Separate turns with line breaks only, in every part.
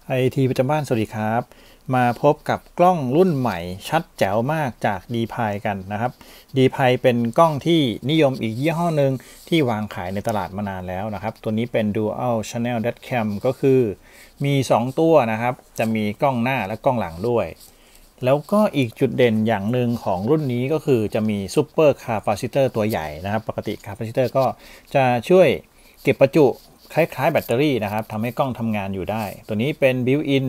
ไอทีประจำบ้านสวัสดีครับมาพบกับกล้องรุ่นใหม่ชัดแจ๋วมากจาก DPI กันนะครับ DPI เป็นกล้องที่นิยมอีกยี่ห้อหนึ่งที่วางขายในตลาดมานานแล้วนะครับตัวนี้เป็น Dual Channel Dashcam ก็คือมี2ตัวนะครับจะมีกล้องหน้าและกล้องหลังด้วยแล้วก็อีกจุดเด่นอย่างหนึ่งของรุ่นนี้ก็คือจะมี Super Capacitor ตัวใหญ่นะครับปกติ Capacitor ก็จะช่วยเก็บประจุคล้ายๆแบตเตอรี่นะครับทำให้กล้องทำงานอยู่ได้ตัวนี้เป็น Built-in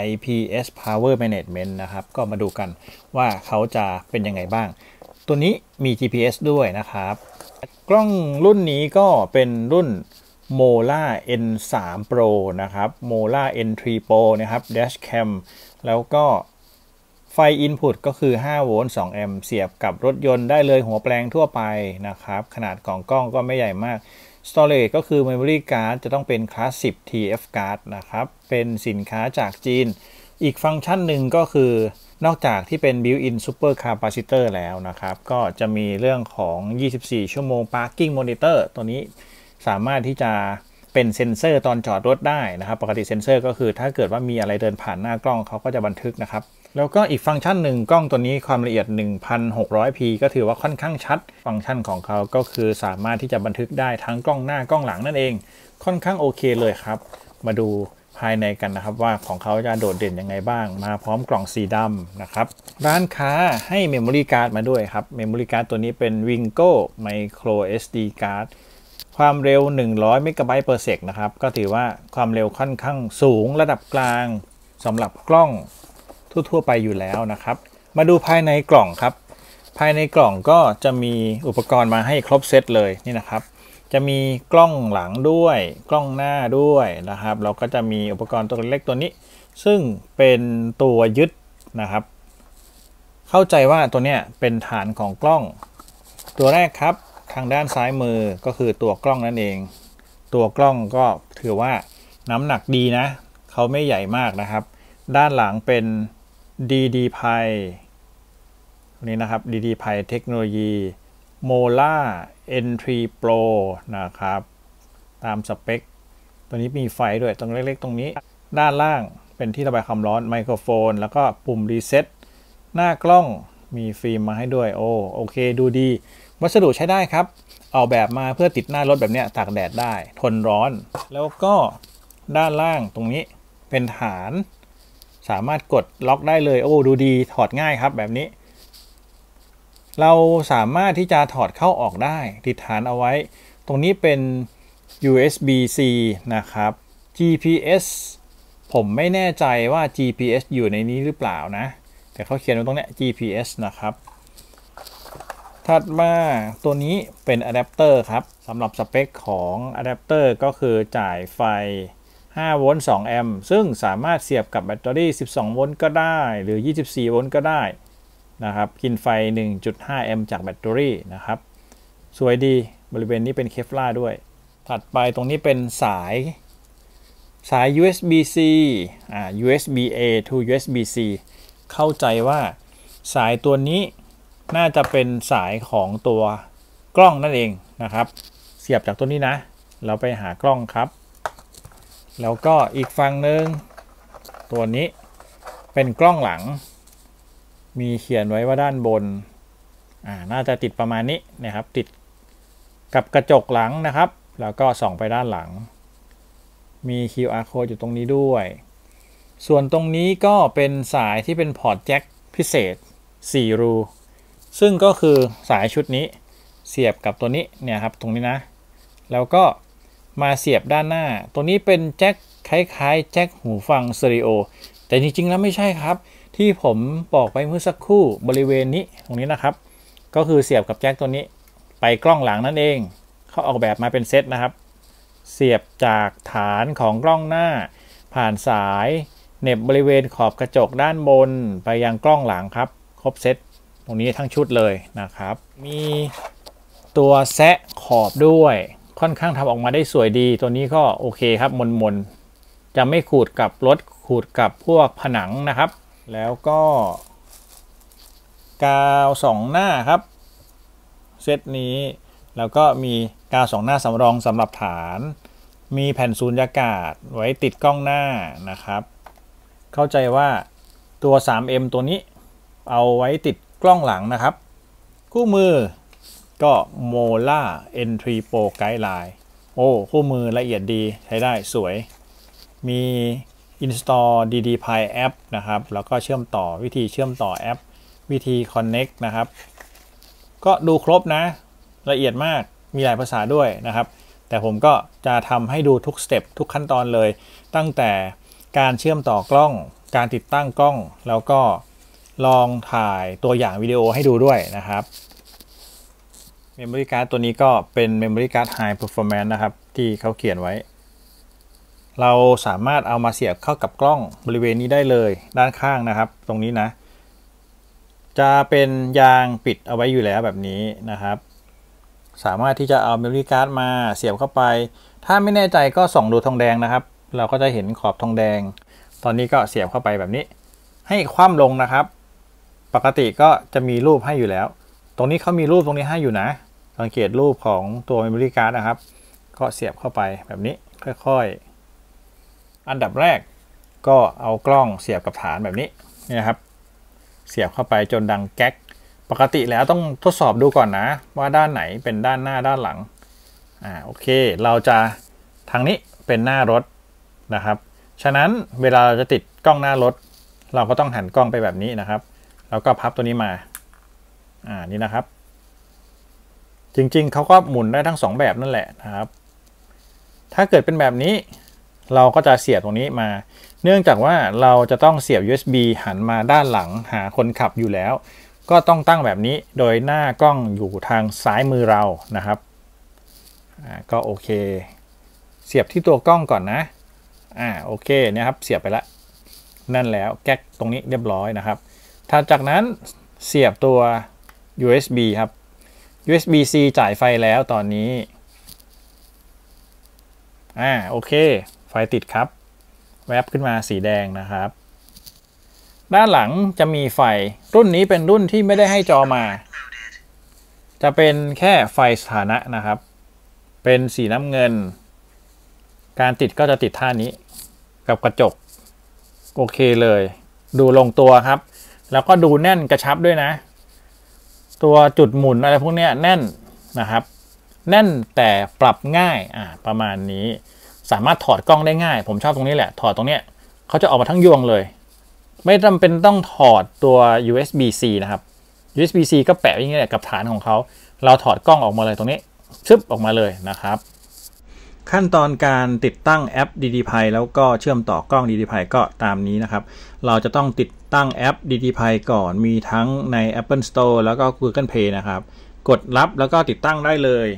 IPS Power Management นะครับก็มาดูกันว่าเขาจะเป็นยังไงบ้างตัวนี้มี GPS ด้วยนะครับกล้องรุ่นนี้ก็เป็นรุ่น Mola N3 Pro นะครับ Mola N3 Pro นะครับ Dashcam แล้วก็ไฟ Input ก็คือ5โวลต์2แอมป์เสียบกับรถยนต์ได้เลยหัวแปลงทั่วไปนะครับขนาดของกล้องก็ไม่ใหญ่มากStorage ก็คือ Memory Card จะต้องเป็น Class 10 TF Card นะครับเป็นสินค้าจากจีนอีกฟังก์ชันหนึ่งก็คือนอกจากที่เป็น Built-in Super Capacitor แล้วนะครับก็จะมีเรื่องของ24ชั่วโมง Parking Monitor ตัวนี้สามารถที่จะเป็นเซ็นเซอร์ตอนจอดรถได้นะครับปกติเซ็นเซอร์ก็คือถ้าเกิดว่ามีอะไรเดินผ่านหน้ากล้องเขาก็จะบันทึกนะครับแล้วก็อีกฟังก์ชันหนึ่งกล้องตัวนี้ความละเอียด 1600p ก็ถือว่าค่อนข้างชัดฟังก์ชันของเขาก็คือสามารถที่จะบันทึกได้ทั้งกล้องหน้ากล้องหลังนั่นเองค่อนข้างโอเคเลยครับมาดูภายในกันนะครับว่าของเขาจะโดดเด่นยังไงบ้างมาพร้อมกล่องสีดำนะครับร้านค้าให้ Memory Card มาด้วยครับ Memory Card ตัวนี้เป็น Wingo Micro SD Card ความเร็ว100 MB/s นะครับก็ถือว่าความเร็วค่อนข้างสูงระดับกลางสำหรับกล้องทั่วไปอยู่แล้วนะครับมาดูภายในกล่องครับภายในกล่องก็จะมีอุปกรณ์มาให้ครบเซตเลยนี่นะครับจะมีกล้องหลังด้วยกล้องหน้าด้วยนะครับเราก็จะมีอุปกรณ์ตัวเล็กตัวนี้ซึ่งเป็นตัวยึดนะครับเข้าใจว่าตัวเนี้ยเป็นฐานของกล้องตัวแรกครับทางด้านซ้ายมือก็คือตัวกล้องนั่นเองตัวกล้องก็ถือว่าน้ำหนักดีนะเขาไม่ใหญ่มากนะครับด้านหลังเป็นDDPI นี้นะครับ DDPI เทคโนโลยี Mola N3 Pro นะครับตามสเปคตัวนี้มีไฟด้วยตรงเล็กๆตรงนี้ด้านล่างเป็นที่ระบายความร้อนไมโครโฟนแล้วก็ปุ่มรีเซ็ตหน้ากล้องมีฟิล์มมาให้ด้วยโอเคดูดีวัสดุใช้ได้ครับออกแบบมาเพื่อติดหน้ารถแบบนี้ตากแดดได้ทนร้อนแล้วก็ด้านล่างตรงนี้เป็นฐานสามารถกดล็อกได้เลยดูดีถอดง่ายครับแบบนี้เราสามารถที่จะถอดเข้าออกได้ติดฐานเอาไว้ตรงนี้เป็น USB-C นะครับ GPS ผมไม่แน่ใจว่า GPS อยู่ในนี้หรือเปล่านะแต่เขาเขียนไว้ตรงนี้ GPS นะครับถัดมาตัวนี้เป็นอะแดปเตอร์ครับสำหรับสเปคของอะแดปเตอร์ก็คือจ่ายไฟ5โวลต์2แอมป์ซึ่งสามารถเสียบกับแบตเตอรี่12โวลต์ก็ได้หรือ24โวลต์ก็ได้นะครับกินไฟ 1.5 แอมป์จากแบตเตอรี่นะครับสวยดีบริเวณนี้เป็นเคฟลาร์ด้วยถัดไปตรงนี้เป็นสาย USB-C USB-A to USB-C เข้าใจว่าสายตัวนี้น่าจะเป็นสายของตัวกล้องนั่นเองนะครับเสียบจากตัวนี้นะเราไปหากล้องครับแล้วก็อีกฝั่งหนึ่งตัวนี้เป็นกล้องหลังมีเขียนไว้ว่าด้านบนน่าจะติดประมาณนี้นะครับติดกับกระจกหลังนะครับแล้วก็ส่องไปด้านหลังมี QR code อยู่ตรงนี้ด้วยส่วนตรงนี้ก็เป็นสายที่เป็นพอร์ตแจ็คพิเศษ4รูซึ่งก็คือสายชุดนี้เสียบกับตัวนี้เนี่ยครับตรงนี้นะแล้วก็มาเสียบด้านหน้าตัวนี้เป็นแจ็คคล้ายๆแจ็คหูฟังสเตอริโอแต่จริงๆแล้วไม่ใช่ครับที่ผมบอกไปเมื่อสักครู่บริเวณนี้ตรงนี้นะครับก็คือเสียบกับแจ็คตัวนี้ไปกล้องหลังนั่นเองเขาออกแบบมาเป็นเซตนะครับเสียบจากฐานของกล้องหน้าผ่านสายเหน็บบริเวณขอบกระจกด้านบนไปยังกล้องหลังครับครบเซตตรงนี้ทั้งชุดเลยนะครับมีตัวแซะขอบด้วยค่อนข้างทำออกมาได้สวยดีตัวนี้ก็โอเคครับมนจะไม่ขูดกับรถขูดกับพวกผนังนะครับแล้วก็กาว2หน้าครับเซตนี้แล้วก็มีกาว2หน้าสำรองสำหรับฐานมีแผ่นสูญญากาศไว้ติดกล้องหน้านะครับเข้าใจว่าตัว 3M ตัวนี้เอาไว้ติดกล้องหลังนะครับคู่มือก็ Mola Entry Pro Guideline โอ้คู่มือละเอียดดีใช้ได้สวยมี install DDPi app นะครับแล้วก็เชื่อมต่อวิธีเชื่อมต่อแอปวิธี connect นะครับก็ดูครบนะละเอียดมากมีหลายภาษาด้วยนะครับแต่ผมก็จะทำให้ดูทุกสเต็ปทุกขั้นตอนเลยตั้งแต่การเชื่อมต่อกล้องการติดตั้งกล้องแล้วก็ลองถ่ายตัวอย่างวิดีโอให้ดูด้วยนะครับ Memory Card ตัวนี้ก็เป็น Memory Card High Performance นะครับที่เขาเขียนไว้เราสามารถเอามาเสียบเข้ากับกล้องบริเวณนี้ได้เลยด้านข้างนะครับตรงนี้นะจะเป็นยางปิดเอาไว้อยู่แล้วแบบนี้นะครับสามารถที่จะเอา Memory Card มาเสียบเข้าไปถ้าไม่แน่ใจก็ส่องดูทองแดงนะครับเราก็จะเห็นขอบทองแดงตอนนี้ก็เสียบเข้าไปแบบนี้ให้คว่ำลงนะครับปกติก็จะมีรูปให้อยู่แล้วตรงนี้เขามีรูปตรงนี้ให้อยู่นะสังเกตรูปของตัว Memory Card นะครับก็เสียบเข้าไปแบบนี้ค่อยๆอันดับแรกก็เอากล้องเสียบกับฐานแบบนี้นี่นะครับเสียบเข้าไปจนดังแก๊กปกติแล้วต้องทดสอบดูก่อนนะว่าด้านไหนเป็นด้านหน้าด้านหลังโอเคเราจะทางนี้เป็นหน้ารถนะครับฉะนั้นเวลาเราจะติดกล้องหน้ารถเราก็ต้องหันกล้องไปแบบนี้นะครับแล้วก็พับตัวนี้มานี่นะครับจริงๆเขาก็หมุนได้ทั้ง2แบบนั่นแหละนะครับถ้าเกิดเป็นแบบนี้เราก็จะเสียบตรงนี้มาเนื่องจากว่าเราจะต้องเสียบ USB หันมาด้านหลังหาคนขับอยู่แล้วก็ต้องตั้งแบบนี้โดยหน้ากล้องอยู่ทางซ้ายมือเรานะครับก็โอเคเสียบที่ตัวกล้องก่อนนะโอเคนะครับเสียบไปแล้วนั่นแล้วแก๊กตรงนี้เรียบร้อยนะครับถัดจากนั้นเสียบตัว USB ครับ USB-C จ่ายไฟแล้วตอนนี้โอเคไฟติดครับแวบขึ้นมาสีแดงนะครับด้านหลังจะมีไฟรุ่นนี้เป็นรุ่นที่ไม่ได้ให้จอมาจะเป็นแค่ไฟสถานะนะครับเป็นสีน้ำเงินการติดก็จะติดท่านี้กับกระจกโอเคเลยดูลงตัวครับแล้วก็ดูแน่นกระชับด้วยนะตัวจุดหมุนอะไรพวกนี้แน่นนะครับแน่นแต่ปรับง่ายประมาณนี้สามารถถอดกล้องได้ง่ายผมชอบตรงนี้แหละถอดตรงเนี้ยเขาจะออกมาทั้งยวงเลยไม่จำเป็นต้องถอดตัว USB-C นะครับ USB-C ก็แปะอย่างนี้แหละกับฐานของเขาเราถอดกล้องออกมาเลยตรงนี้ชึบออกมาเลยนะครับขั้นตอนการติดตั้งแอป DDPi แล้วก็เชื่อมต่อกล้อง DDPi ก็ตามนี้นะครับเราจะต้องติดตั้งแอป DDPi ก่อนมีทั้งใน Apple Store แล้วก็ Google Play นะครับกดรับแล้วก็ติดตั้งได้เลย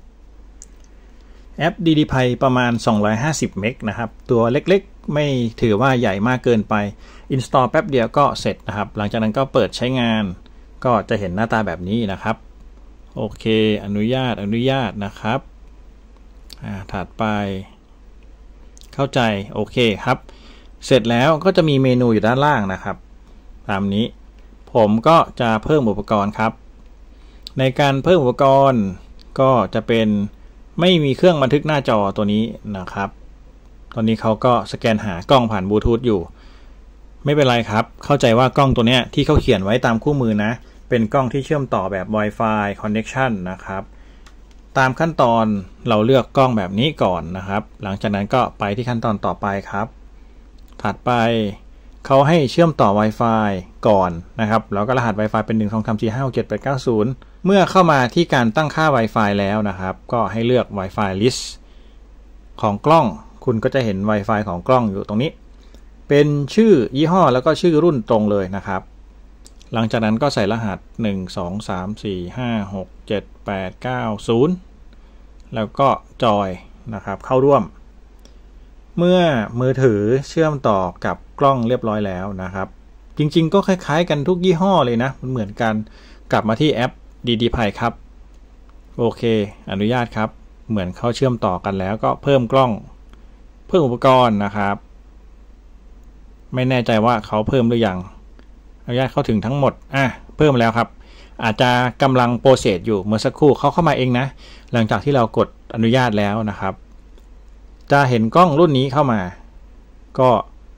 แอป DDPi ประมาณ250เมกนะครับตัวเล็กๆไม่ถือว่าใหญ่มากเกินไป install แป๊บเดียวก็เสร็จนะครับหลังจากนั้นก็เปิดใช้งานก็จะเห็นหน้าตาแบบนี้นะครับโอเคอนุญาตนะครับถัดไปเข้าใจโอเคครับเสร็จแล้วก็จะมีเมนูอยู่ด้านล่างนะครับตามนี้ผมก็จะเพิ่มอุปกรณ์ครับในการเพิ่มอุปกรณ์ก็จะเป็นไม่มีเครื่องบันทึกหน้าจอตัวนี้นะครับตอนนี้เขาก็สแกนหากล้องผ่านบลูทูธอยู่ไม่เป็นไรครับเข้าใจว่ากล้องตัวเนี้ยที่เขาเขียนไว้ตามคู่มือนะเป็นกล้องที่เชื่อมต่อแบบ Wi-Fi Connection นะครับตามขั้นตอนเราเลือกกล้องแบบนี้ก่อนนะครับหลังจากนั้นก็ไปที่ขั้นตอนต่อไปครับถัดไปเขาให้เชื่อมต่อ Wi-Fi ก่อนนะครับแล้วก็รหัส Wi-Fi เป็น 1 2 3 4 5 6 7 8 9 0เมื่อเข้ามาที่การตั้งค่า Wi-Fi แล้วนะครับก็ให้เลือก Wi-Fi list ของกล้องคุณก็จะเห็น Wi-Fi ของกล้องอยู่ตรงนี้เป็นชื่อยี่ห้อแล้วก็ชื่อรุ่นตรงเลยนะครับหลังจากนั้นก็ใส่รหัส1 2 3 4 5 6 7 8 9 0แล้วก็จอยนะครับเข้าร่วมเมื่อมือถือเชื่อมต่อกับกล้องเรียบร้อยแล้วนะครับจริงๆก็คล้ายๆกันทุกยี่ห้อเลยนะมันเหมือนกันกลับมาที่แอป DDPi ครับโอเคอนุญาตครับเหมือนเขาเชื่อมต่อกันแล้วก็เพิ่มกล้องเพิ่มอุปกรณ์นะครับไม่แน่ใจว่าเขาเพิ่มหรือยังอนุญาตเข้าถึงทั้งหมดเพิ่มแล้วครับอาจจะกำลังโปรเซสอยู่เมื่อสักครู่เขาเข้ามาเองนะหลังจากที่เรากดอนุญาตแล้วนะครับจะเห็นกล้องรุ่นนี้เข้ามาก็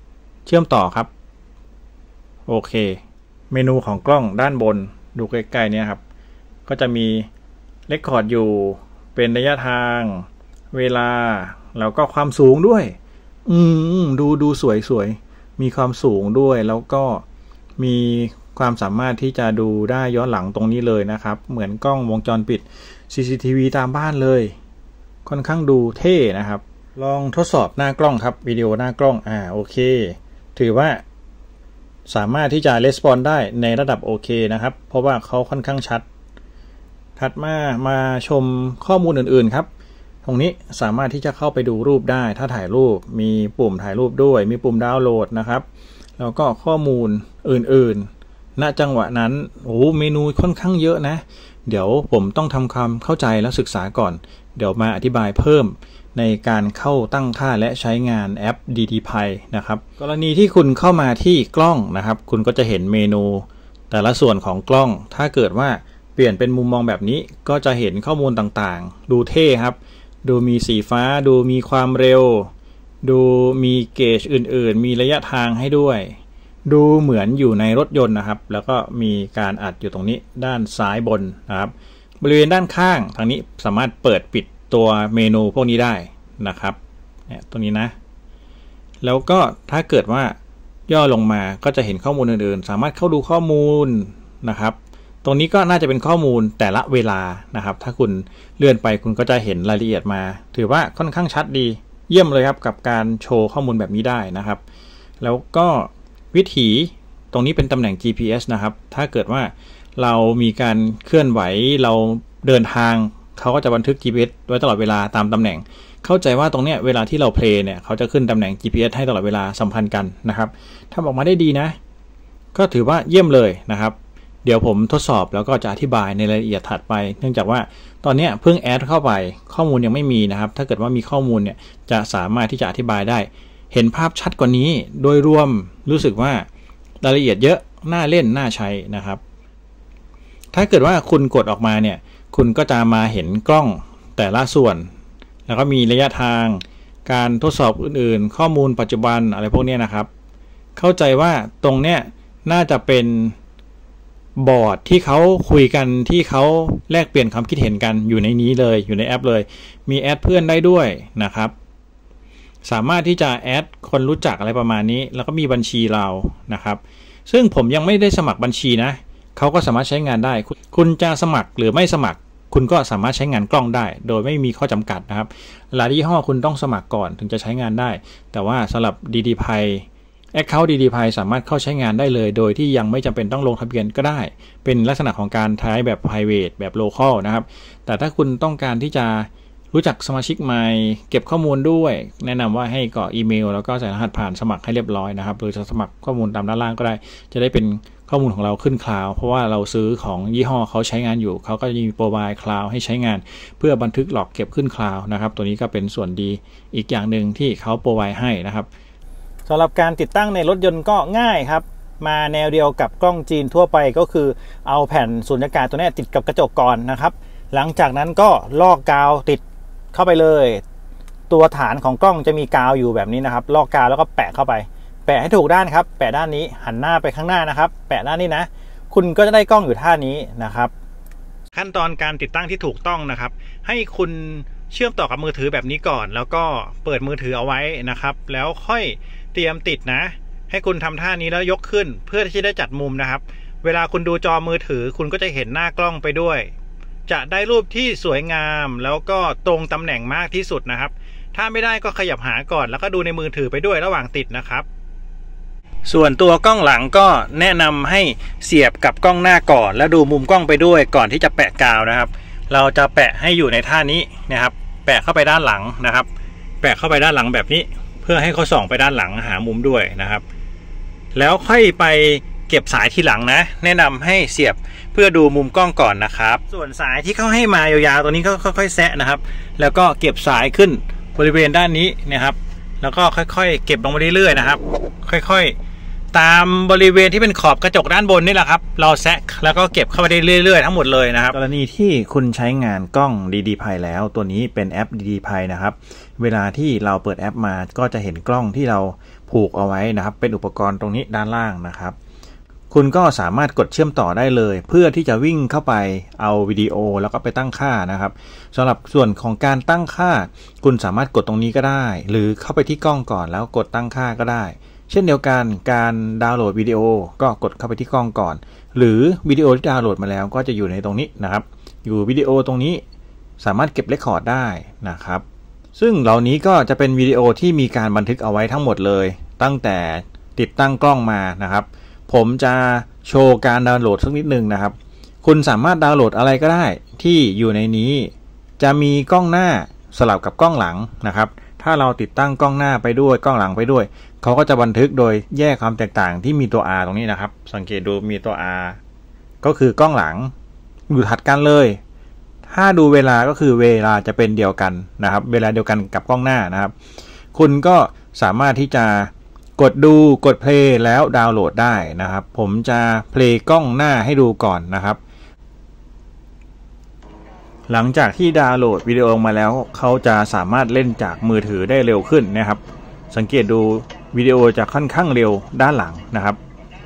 เชื่อมต่อครับโอเคเมนูของกล้องด้านบนดูใกล้ๆเนี่ยครับก็จะมีเรคคอร์ดอยู่เป็นระยะทางเวลาแล้วก็ความสูงด้วยดูสวยมีความสูงด้วยแล้วก็มีความสามารถที่จะดูได้ย้อนหลังตรงนี้เลยนะครับเหมือนกล้องวงจรปิด CCTV ตามบ้านเลยค่อนข้างดูเท่นะครับลองทดสอบหน้ากล้องครับวิดีโอหน้ากล้องโอเคถือว่าสามารถที่จะレスปอนได้ในระดับโอเคนะครับเพราะว่าเขาค่อนข้างชัดถัดมาชมข้อมูลอื่นๆครับตรงนี้สามารถที่จะเข้าไปดูรูปได้ถ้าถ่ายรูปมีปุ่มถ่ายรูปด้วยมีปุ่มดาวน์โหลดนะครับแล้วก็ข้อมูลอื่นๆณจังหวะนั้นเมนูค่อนข้างเยอะนะเดี๋ยวผมต้องทำความเข้าใจและศึกษาก่อนเดี๋ยวมาอธิบายเพิ่มในการเข้าตั้งค่าและใช้งานแอป DDPi นะครับกรณีที่คุณเข้ามาที่กล้องนะครับคุณก็จะเห็นเมนูแต่ละส่วนของกล้องถ้าเกิดว่าเปลี่ยนเป็นมุมมองแบบนี้ก็จะเห็นข้อมูลต่างๆดูเท่ครับดูมีสีฟ้าดูมีความเร็วดูมีเกจอื่นๆมีระยะทางให้ด้วยดูเหมือนอยู่ในรถยนต์นะครับแล้วก็มีการอัดอยู่ตรงนี้ด้านซ้ายบนนะครับบริเวณด้านข้างทางนี้สามารถเปิดปิดตัวเมนูพวกนี้ได้นะครับตรงนี้นะแล้วก็ถ้าเกิดว่าย่อลงมาก็จะเห็นข้อมูลอื่นๆสามารถเข้าดูข้อมูลนะครับตรงนี้ก็น่าจะเป็นข้อมูลแต่ละเวลานะครับถ้าคุณเลื่อนไปคุณก็จะเห็นรายละเอียดมาถือว่าค่อนข้างชัดดีเยี่ยมเลยครับกับการโชว์ข้อมูลแบบนี้ได้นะครับแล้วก็วิถีตรงนี้เป็นตำแหน่ง GPS นะครับถ้าเกิดว่าเรามีการเคลื่อนไหวเราเดินทางเขาก็จะบันทึก GPS ไว้ตลอดเวลาตามตำแหน่งเข้าใจว่าตรงเนี้ยเวลาที่เราเพลย์เนี่ยเขาจะขึ้นตำแหน่ง GPS ให้ตลอดเวลาสัมพันธ์กันนะครับถ้าออกมาได้ดีนะก็ถือว่าเยี่ยมเลยนะครับเดี๋ยวผมทดสอบแล้วก็จะอธิบายในรายละเอียดถัดไปเนื่องจากว่าตอนนี้เพิ่งแอดเข้าไปข้อมูลยังไม่มีนะครับถ้าเกิดว่ามีข้อมูลเนี่ยจะสามารถที่จะอธิบายได้เห็นภาพชัดกว่านี้โดยรวมรู้สึกว่ารายละเอียดเยอะน่าเล่นน่าใช้นะครับถ้าเกิดว่าคุณกดออกมาเนี่ยคุณก็จะมาเห็นกล้องแต่ละส่วนแล้วก็มีระยะทางการทดสอบอื่นๆข้อมูลปัจจุบันอะไรพวกนี้นะครับเข้าใจว่าตรงเนี้ยน่าจะเป็นบอร์ดที่เขาคุยกันที่เขาแลกเปลี่ยนความคิดเห็นกันอยู่ในนี้เลยอยู่ในแอปเลยมีแอดเพื่อนได้ด้วยนะครับสามารถที่จะแอดคนรู้จักอะไรประมาณนี้แล้วก็มีบัญชีเรานะครับซึ่งผมยังไม่ได้สมัครบัญชีนะเขาก็สามารถใช้งานได้คุณจะสมัครหรือไม่สมัครคุณก็สามารถใช้งานกล้องได้โดยไม่มีข้อจำกัดนะครับหลายยี่ห้อคุณต้องสมัครก่อนถึงจะใช้งานได้แต่ว่าสำหรับ DDPi Account DDPi สามารถเข้าใช้งานได้เลยโดยที่ยังไม่จำเป็นต้องลงทะเบียนก็ได้เป็นลักษณะของการใช้แบบ private แบบ local นะครับแต่ถ้าคุณต้องการที่จะรู้จักสมาชิกใหม่เก็บข้อมูลด้วยแนะนำว่าให้กรอกอีเมลแล้วก็ใส่รหัสผ่านสมัครให้เรียบร้อยนะครับหรือจะสมัครข้อมูลตามด้านล่างก็ได้จะได้เป็นข้อมูลของเราขึ้นคลาวด์เพราะว่าเราซื้อของยี่ห้อเขาใช้งานอยู่เขาก็จะมีโปรไวด์คลาวด์ให้ใช้งานเพื่อบันทึกหลอกเก็บขึ้นคลาวด์นะครับตัวนี้ก็เป็นส่วนดีอีกอย่างหนึ่งที่เขาโปรไวด์ให้นะครับสำหรับการติดตั้งในรถยนต์ก็ง่ายครับมาแนวเดียวกับกล้องจีนทั่วไปก็คือเอาแผ่นสูญญากาศตัวนี้ติดกับกระจกก่อนนะครับหลังจากนั้นก็ลอกกาวติดเข้าไปเลยตัวฐานของกล้องจะมีกาวอยู่แบบนี้นะครับลอกกาวแล้วก็แปะเข้าไปแปะให้ถูกด้านครับแปะด้านนี้หันหน้าไปข้างหน้านะครับแปะด้านนี้นะคุณก็จะได้กล้องอยู่ท่านี้นะครับขั้นตอนการติดตั้งที่ถูกต้องนะครับให้คุณเชื่อมต่อกับมือถือแบบนี้ก่อนแล้วก็เปิดมือถือเอาไว้นะครับแล้วค่อยเตรียมติดนะให้คุณทำท่านี้แล้วยกขึ้นเพื่อที่จะได้จัดมุมนะครับเวลาคุณดูจอมือถือคุณก็จะเห็นหน้ากล้องไปด้วยจะได้รูปที่สวยงามแล้วก็ตรงตำแหน่งมากที่สุดนะครับถ้าไม่ได้ก็ขยับหาก่อนแล้วก็ดูในมือถือไปด้วยระหว่างติดนะครับส่วนตัวกล้องหลังก็แนะนำให้เสียบกับกล้องหน้าก่อนแล้วดูมุมกล้องไปด้วยก่อนที่จะแปะกาวนะครับเราจะแปะให้อยู่ในท่านี้นะครับแปะเข้าไปด้านหลังนะครับแปะเข้าไปด้านหลังแบบนี้เพื่อให้เขาส่องไปด้านหลังหามุมด้วยนะครับแล้วค่อยไปเก็บสายทีหลังนะแนะนำให้เสียบเพื่อดูมุมกล้องก่อนนะครับส่วนสายที่เขาให้มายาวๆตัวนี้ก็ค่อยๆแซะนะครับแล้วก็เก็บสายขึ้นบริเวณด้านนี้นะครับแล้วก็ค่อยๆเก็บลงมาเรื่อยๆนะครับค่อยๆตามบริเวณที่เป็นขอบกระจกด้านบนนี่แหละครับเราแซะแล้วก็เก็บเข้าไปได้เรื่อยๆทั้งหมดเลยนะครับกรณีที่คุณใช้งานกล้อง DDPi แล้วตัวนี้เป็นแอป DDPi นะครับเวลาที่เราเปิดแอปมาก็จะเห็นกล้องที่เราโพผูกเอาไว้นะครับเป็นอุปกรณ์ตรงนี้ด้านล่างนะครับคุณก็สามารถกดเชื่อมต่อได้เลยเพื่อที่จะวิ่งเข้าไปเอาวิดีโอแล้วก็ไปตั้งค่านะครับสำหรับส่วนของการตั้งค่าคุณสามารถกดตรงนี้ก็ได้หรือเข้าไปที่กล้องก่อนแล้วกดตั้งค่าก็ได้เช่นเดียวกันการดาวน์โหลดวิดีโอก็กดเข้าไปที่กล้องก่อนหรือวิดีโอที่ดาวน์โหลดมาแล้วก็จะอยู่ในตรงนี้นะครับอยู่วิดีโอตรงนี้สามารถเก็บเรคคอร์ดได้นะครับซึ่งเหล่านี้ก็จะเป็นวิดีโอที่มีการบันทึกเอาไว้ทั้งหมดเลยตั้งแต่ติดตั้งกล้องมานะครับผมจะโชว์การดาวน์โหลดสักนิดนึงนะครับคุณสามารถดาวน์โหลดอะไรก็ได้ที่อยู่ในนี้จะมีกล้องหน้าสลับกับกล้องหลังนะครับถ้าเราติดตั้งกล้องหน้าไปด้วยกล้องหลังไปด้วยเขาก็จะบันทึกโดยแยกความแตกต่างที่มีตัว R ตรงนี้นะครับสังเกตดูมีตัว R ก็คือกล้องหลังอยู่ถัดกันเลยถ้าดูเวลาก็คือเวลาจะเป็นเดียวกันนะครับเวลาเดียวกันกับกล้องหน้านะครับคุณก็สามารถที่จะกดดูกดเพลย์แล้วดาวน์โหลดได้นะครับผมจะเพลย์กล้องหน้าให้ดูก่อนนะครับหลังจากที่ดาวน์โหลดวิดีโอมาแล้วเขาจะสามารถเล่นจากมือถือได้เร็วขึ้นนะครับสังเกตดูวิดีโอจะค่อนข้างเร็วด้านหลังนะครับ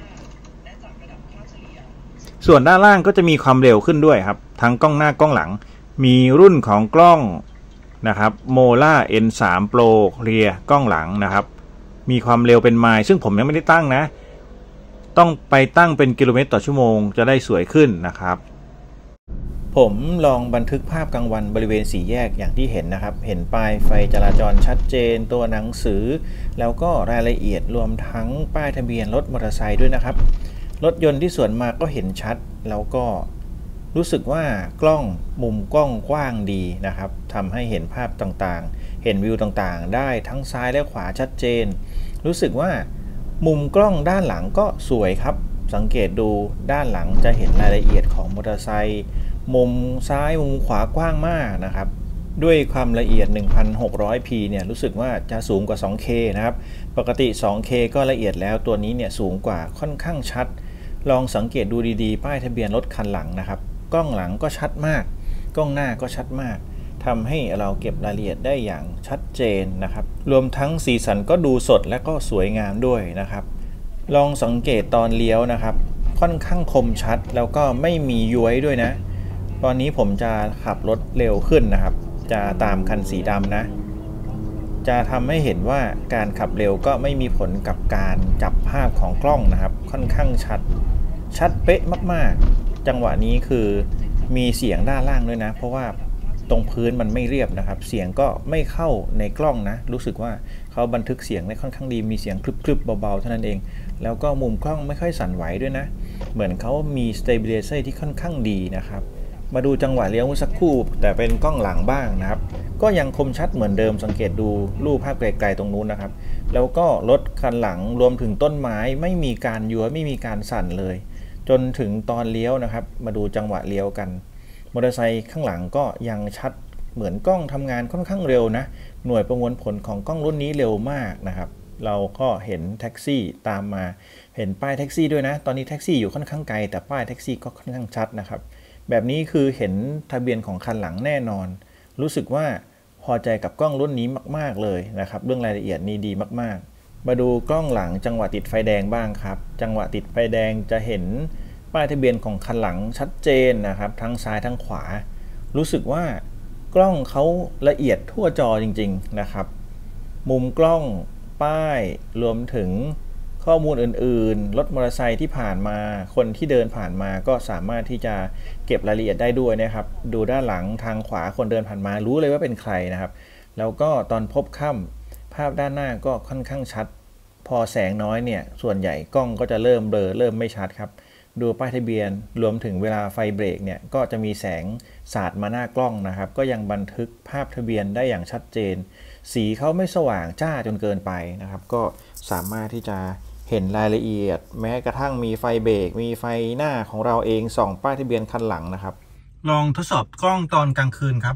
ส่วนด้านล่างก็จะมีความเร็วขึ้นด้วยครับทั้งกล้องหน้ากล้องหลังมีรุ่นของกล้องนะครับ Mola N3 Pro Rear กล้องหลังนะครับมีความเร็วเป็นไมล์ซึ่งผมยังไม่ได้ตั้งนะต้องไปตั้งเป็นกิโลเมตรต่อชั่วโมงจะได้สวยขึ้นนะครับผมลองบันทึกภาพกลางวันบริเวณสี่แยกอย่างที่เห็นนะครับเห็นป้ายไฟจราจรชัดเจนตัวหนังสือแล้วก็รายละเอียดรวมทั้งป้ายทะเบียนรถมอเตอร์ไซค์ด้วยนะครับรถยนต์ที่สวนมาก็เห็นชัดแล้วก็รู้สึกว่ากล้องมุมกล้องกว้างดีนะครับทำให้เห็นภาพต่างๆเห็นวิวต่างๆได้ทั้งซ้ายและขวาชัดเจนรู้สึกว่ามุมกล้องด้านหลังก็สวยครับสังเกตดูด้านหลังจะเห็นรายละเอียดของมอเตอร์ไซค์มุมซ้ายมุมขวากว้างมากนะครับด้วยความละเอียด 1600p เนี่ยรู้สึกว่าจะสูงกว่า 2K นะครับปกติ 2K ก็ละเอียดแล้วตัวนี้เนี่ยสูงกว่าค่อนข้างชัดลองสังเกตดูดีๆป้ายทะเบียนรถคันหลังนะครับกล้องหลังก็ชัดมากกล้องหน้าก็ชัดมากทำให้เราเก็บรายละเอียดได้อย่างชัดเจนนะครับรวมทั้งสีสันก็ดูสดและก็สวยงามด้วยนะครับลองสังเกตตอนเลี้ยวนะครับค่อนข้างคมชัดแล้วก็ไม่มีย้วยด้วยนะตอนนี้ผมจะขับรถเร็วขึ้นนะครับจะตามคันสีดำนะจะทำให้เห็นว่าการขับเร็วก็ไม่มีผลกับการจับภาพของกล้องนะครับค่อนข้างชัดเป๊ะมากๆจังหวะนี้คือมีเสียงด้านล่างด้วยนะเพราะว่าตรงพื้นมันไม่เรียบนะครับเสียงก็ไม่เข้าในกล้องนะรู้สึกว่าเขาบันทึกเสียงได้ค่อนข้างดีมีเสียงคลึบๆเบาๆเท่านั้นเองแล้วก็มุมกล้องไม่ค่อยสั่นไหวด้วยนะเหมือนเขามี stabilizer ที่ค่อนข้างดีนะครับมาดูจังหวะเลี้ยวเมื่อสักครู่แต่เป็นกล้องหลังบ้างนะครับก็ยังคมชัดเหมือนเดิมสังเกตดูรูปภาพไกลๆตรงนู้นนะครับแล้วก็รถคันหลังรวมถึงต้นไม้ไม่มีการยัวไม่มีการสั่นเลยจนถึงตอนเลี้ยวนะครับมาดูจังหวะเลี้ยวกันมอเตอร์ไซค์ข้างหลังก็ยังชัดเหมือนกล้องทำงานค่อนข้างเร็วนะหน่วยประมวลผลของกล้องรุ่นนี้เร็วมากนะครับเราก็เห็นแท็กซี่ตามมาเห็นป้ายแท็กซี่ด้วยนะตอนนี้แท็กซี่อยู่ค่อนข้างไกลแต่ป้ายแท็กซี่ก็ค่อนข้างชัดนะครับแบบนี้คือเห็นทะเบียนของคันหลังแน่นอนรู้สึกว่าพอใจกับกล้องรุ่นนี้มากๆเลยนะครับเรื่องรายละเอียดนี้ดีมากๆมาดูกล้องหลังจังหวะติดไฟแดงบ้างครับจังหวะติดไฟแดงจะเห็นป้ายทะเบียนของคันหลังชัดเจนนะครับทั้งซ้ายทั้งขวารู้สึกว่ากล้องเขาละเอียดทั่วจอจริงๆนะครับมุมกล้องป้ายรวมถึงข้อมูลอื่นๆรถมอเตอร์ไซค์ที่ผ่านมาคนที่เดินผ่านมาก็สามารถที่จะเก็บรายละเอียดได้ด้วยนะครับดูด้านหลังทางขวาคนเดินผ่านมารู้เลยว่าเป็นใครนะครับแล้วก็ตอนพบค่ำภาพด้านหน้าก็ค่อนข้างชัดพอแสงน้อยเนี่ยส่วนใหญ่กล้องก็จะเริ่มเบลอเริ่มไม่ชัดครับดูป้ายทะเบียนรวมถึงเวลาไฟเบรกเนี่ยก็จะมีแสงสาดมาหน้ากล้องนะครับก็ยังบันทึกภาพทะเบียนได้อย่างชัดเจนสีเขาไม่สว่างจ้าจนเกินไปนะครับก็สามารถที่จะเห็นรายละเอียดแม้กระทั่งมีไฟเบรกมีไฟหน้าของเราเองส่องป้ายทะเบียนคันหลังนะครับลองทดสอบกล้องตอนกลางคืนครับ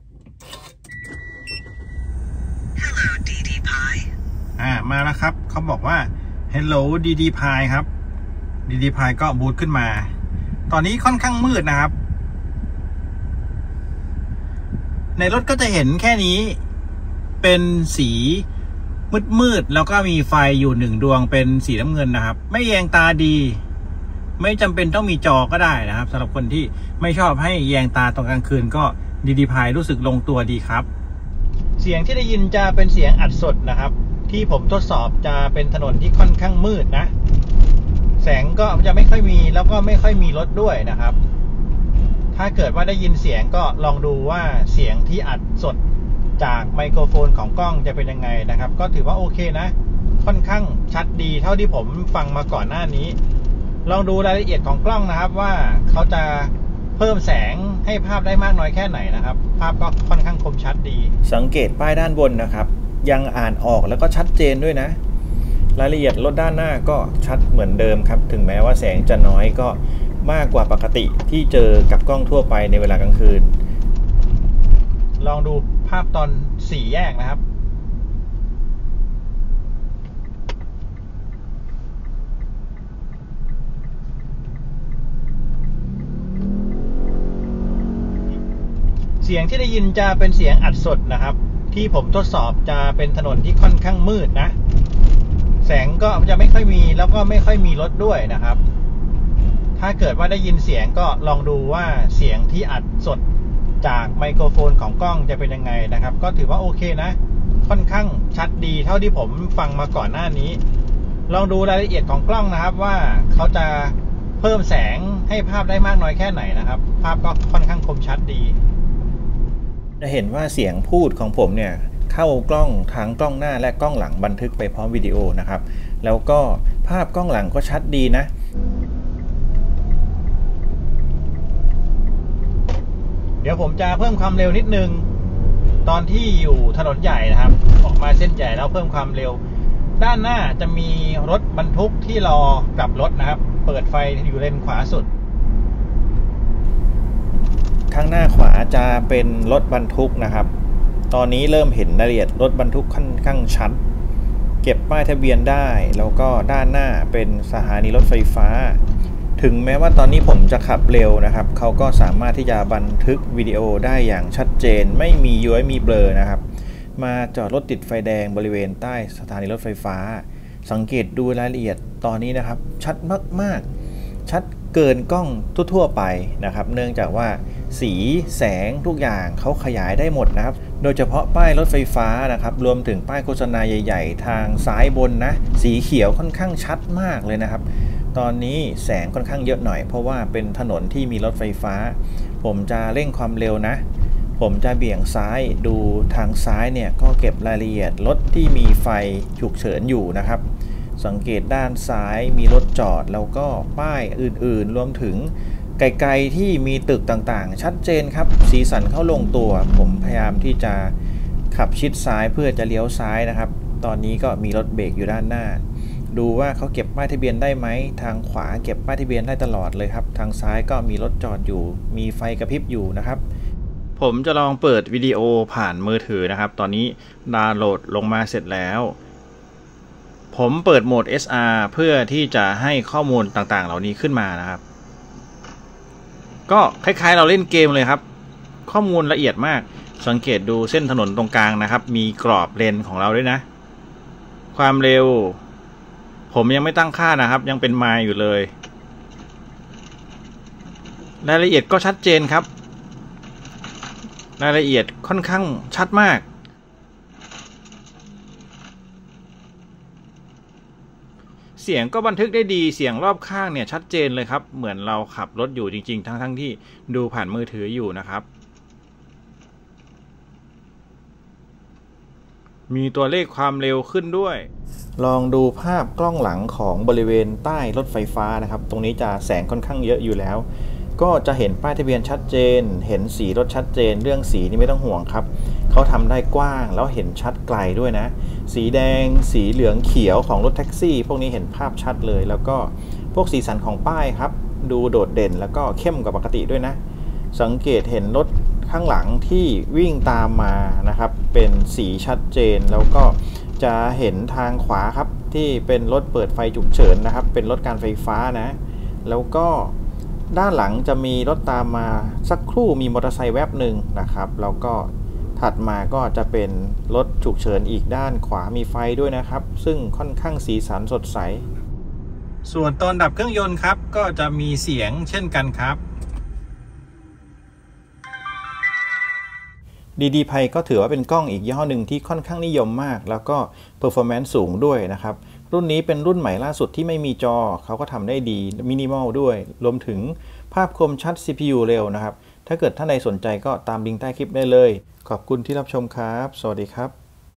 Hello DD-Pi
มาแล้วครับเขาบอกว่า Hello DD-Pi ครับ DD-Pi ก็บูตขึ้นมาตอนนี้ค่อนข้างมืดนะครับในรถก็จะเห็นแค่นี้เป็นสีมืดแล้วก็มีไฟอยู่1ดวงเป็นสีน้ำเงินนะครับไม่แยงตาดีไม่จำเป็นต้องมีจอก็ได้นะครับสำหรับคนที่ไม่ชอบให้แยงตาตอนกลางคืนก็ดีพายรู้สึกลงตัวดีครับเสียงที่ได้ยินจะเป็นเสียงอัดสดนะครับที่ผมทดสอบจะเป็นถนนที่ค่อนข้างมืดนะแสงก็จะไม่ค่อยมีแล้วก็ไม่ค่อยมีรถด้วยนะครับถ้าเกิดว่าได้ยินเสียงก็ลองดูว่าเสียงที่อัดสดจากไมโครโฟนของกล้องจะเป็นยังไงนะครับก็ถือว่าโอเคนะค่อนข้างชัดดีเท่าที่ผมฟังมาก่อนหน้านี้ลองดูรายละเอียดของกล้องนะครับว่าเขาจะเพิ่มแสงให้ภาพได้มากน้อยแค่ไหนนะครับภาพก็ค่อนข้างคมชัดดีสังเกตป้ายด้านบนนะครับยังอ่านออกแล้วก็ชัดเจนด้วยนะรายละเอียดรถด้านหน้าก็ชัดเหมือนเดิมครับถึงแม้ว่าแสงจะน้อยก็มากกว่าปกติที่เจอกับกล้องทั่วไปในเวลากลางคืนลองดูภาพตอน4แยกนะครับเสียงที่ได้ยินจะเป็นเสียงอัดสดนะครับที่ผมทดสอบจะเป็นถนนที่ค่อนข้างมืดนะแสงก็จะไม่ค่อยมีแล้วก็ไม่ค่อยมีรถด้วยนะครับถ้าเกิดว่าได้ยินเสียงก็ลองดูว่าเสียงที่อัดสดจากไมโครโฟนของกล้องจะเป็นยังไงนะครับก็ถือว่าโอเคนะค่อนข้างชัดดีเท่าที่ผมฟังมาก่อนหน้านี้ลองดูรายละเอียดของกล้องนะครับว่าเขาจะเพิ่มแสงให้ภาพได้มากน้อยแค่ไหนนะครับภาพก็ค่อนข้างคมชัดดีจะเห็นว่าเสียงพูดของผมเนี่ยเข้ากล้องทั้งกล้องหน้าและกล้องหลังบันทึกไปพร้อมวิดีโอนะครับแล้วก็ภาพกล้องหลังก็ชัดดีนะเดี๋ยวผมจะเพิ่มความเร็วนิดนึงตอนที่อยู่ถนนใหญ่นะครับออกมาเส้นใหญ่แล้วเพิ่มความเร็วด้านหน้าจะมีรถบรรทุกที่รอกลับรถนะครับเปิดไฟอยู่เลนขวาสุดข้างหน้าขวาจะเป็นรถบรรทุกนะครับตอนนี้เริ่มเห็นรายละเอียดรถบรรทุกค่อนข้างชัดเก็บป้ายทะเบียนได้แล้วก็ด้านหน้าเป็นสถานีรถไฟฟ้าถึงแม้ว่าตอนนี้ผมจะขับเร็วนะครับเขาก็สามารถที่จะบันทึกวิดีโอได้อย่างชัดเจนไม่มีย้อยมีเบลอนะครับมาจอดรถติดไฟแดงบริเวณใต้สถานีรถไฟฟ้าสังเกตดูรายละเอียดตอนนี้นะครับชัดมากๆชัดเกินกล้องทั่วๆไปนะครับเนื่องจากว่าสีแสงทุกอย่างเขาขยายได้หมดนะครับโดยเฉพาะป้ายรถไฟฟ้านะครับรวมถึงป้ายโฆษณาใหญ่ๆทางซ้ายบนนะสีเขียวค่อนข้างชัดมากเลยนะครับตอนนี้แสงค่อนข้างเยอะหน่อยเพราะว่าเป็นถนนที่มีรถไฟฟ้าผมจะเร่งความเร็วนะผมจะเบี่ยงซ้ายดูทางซ้ายเนี่ยก็เก็บรายละเอียดรถที่มีไฟฉุกเฉินอยู่นะครับสังเกตด้านซ้ายมีรถจอดแล้วก็ป้ายอื่นๆรวมถึงไกลๆที่มีตึกต่างๆชัดเจนครับสีสันเข้าลงตัวผมพยายามที่จะขับชิดซ้ายเพื่อจะเลี้ยวซ้ายนะครับตอนนี้ก็มีรถเบรกอยู่ด้านหน้าดูว่าเขาเก็บป้ายทะเบียนได้ไหมทางขวาเก็บป้ายทะเบียนได้ตลอดเลยครับทางซ้ายก็มีรถจอดอยู่มีไฟกระพริบอยู่นะครับผมจะลองเปิดวิดีโอผ่านมือถือนะครับตอนนี้ดาวน์โหลดลงมาเสร็จแล้วผมเปิดโหมด SR เพื่อที่จะให้ข้อมูลต่างๆเหล่านี้ขึ้นมานะครับก็คล้ายๆเราเล่นเกมเลยครับข้อมูลละเอียดมากสังเกตดูเส้นถนนตรงกลางนะครับมีกรอบเลนของเราด้วยนะความเร็วผมยังไม่ตั้งค่านะครับยังเป็นไมล์อยู่เลยรายละเอียดก็ชัดเจนครับรายละเอียดค่อนข้างชัดมากเสียงก็บันทึกได้ดีเสียงรอบข้างเนี่ยชัดเจนเลยครับเหมือนเราขับรถอยู่จริงๆทั้งที่ดูผ่านมือถืออยู่นะครับมีตัวเลขความเร็วขึ้นด้วยลองดูภาพกล้องหลังของบริเวณใต้รถไฟฟ้านะครับตรงนี้จะแสงค่อนข้างเยอะอยู่แล้วก็จะเห็นป้ายทะเบียนชัดเจนเห็นสีรถชัดเจนเรื่องสีนี่ไม่ต้องห่วงครับเขาทำได้กว้างแล้วเห็นชัดไกลด้วยนะสีแดงสีเหลืองเขียวของรถแท็กซี่พวกนี้เห็นภาพชัดเลยแล้วก็พวกสีสันของป้ายครับดูโดดเด่นแล้วก็เข้มกว่าปกติด้วยนะสังเกตเห็นรถข้างหลังที่วิ่งตามมานะครับเป็นสีชัดเจนแล้วก็จะเห็นทางขวาครับที่เป็นรถเปิดไฟฉุกเฉินนะครับเป็นรถการไฟฟ้านะแล้วก็ด้านหลังจะมีรถตามมาสักครู่มีมอเตอร์ไซค์แวบหนึ่งนะครับแล้วก็ถัดมาก็จะเป็นรถฉุกเฉินอีกด้านขวามีไฟด้วยนะครับซึ่งค่อนข้างสีสันสดใสส่วนตอนดับเครื่องยนต์ครับก็จะมีเสียงเช่นกันครับดีไพก็ถือว่าเป็นกล้องอีกยี่ห้อหนึ่งที่ค่อนข้างนิยมมากแล้วก็ performance สูงด้วยนะครับรุ่นนี้เป็นรุ่นใหม่ล่าสุดที่ไม่มีจอเขาก็ทำได้ดีมินิมอลด้วยรวมถึงภาพคมชัด CPU เร็วนะครับถ้าเกิดท่านใดสนใจก็ตามลิงก์ใต้คลิปได้เลยขอบคุณที่รับชมครับสวัสดีครับ